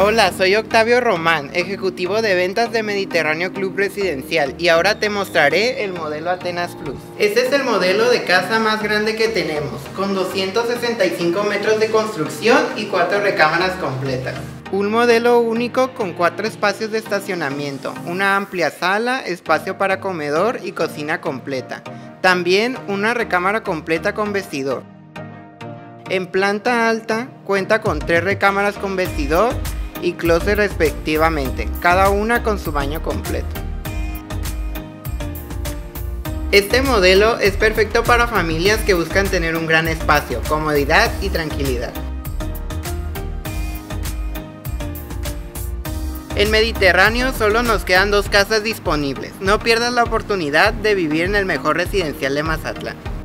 Hola, soy Octavio Román, ejecutivo de ventas de Mediterráneo Club Residencial, y ahora te mostraré el modelo Atenas Plus. Este es el modelo de casa más grande que tenemos, con 265 metros de construcción y 4 recámaras completas. Un modelo único con 4 espacios de estacionamiento, una amplia sala, espacio para comedor y cocina completa. También una recámara completa con vestidor. En planta alta cuenta con 3 recámaras con vestidor y closet respectivamente, cada una con su baño completo. Este modelo es perfecto para familias que buscan tener un gran espacio, comodidad y tranquilidad. En Mediterráneo solo nos quedan 2 casas disponibles. No pierdas la oportunidad de vivir en el mejor residencial de Mazatlán.